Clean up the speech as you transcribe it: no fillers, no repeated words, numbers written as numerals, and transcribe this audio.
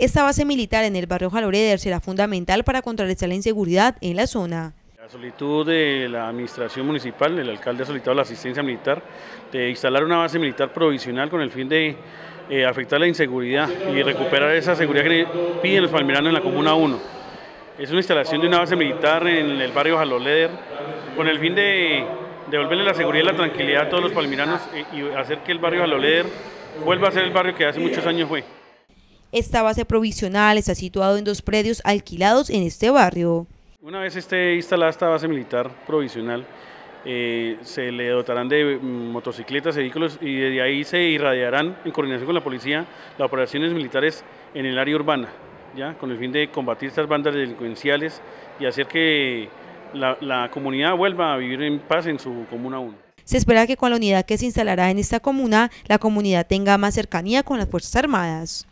Esta base militar en el barrio Jaloreder será fundamental para contrarrestar la inseguridad en la zona. La solicitud de la administración municipal, el alcalde ha solicitado la asistencia militar de instalar una base militar provisional con el fin de afectar la inseguridad y recuperar esa seguridad que piden los palmiranos en la Comuna 1. Es una instalación de una base militar en el barrio Jaloreder con el fin de devolverle la seguridad y la tranquilidad a todos los palmiranos y hacer que el barrio Jaloreder vuelva a ser el barrio que hace muchos años fue. Esta base provisional está situado en 2 predios alquilados en este barrio. Una vez esté instalada esta base militar provisional, se le dotarán de motocicletas, vehículos y desde ahí se irradiarán en coordinación con la policía las operaciones militares en el área urbana, ¿ya? Con el fin de combatir estas bandas delincuenciales y hacer que la comunidad vuelva a vivir en paz en su Comuna 1. Se espera que con la unidad que se instalará en esta comuna, la comunidad tenga más cercanía con las Fuerzas Armadas.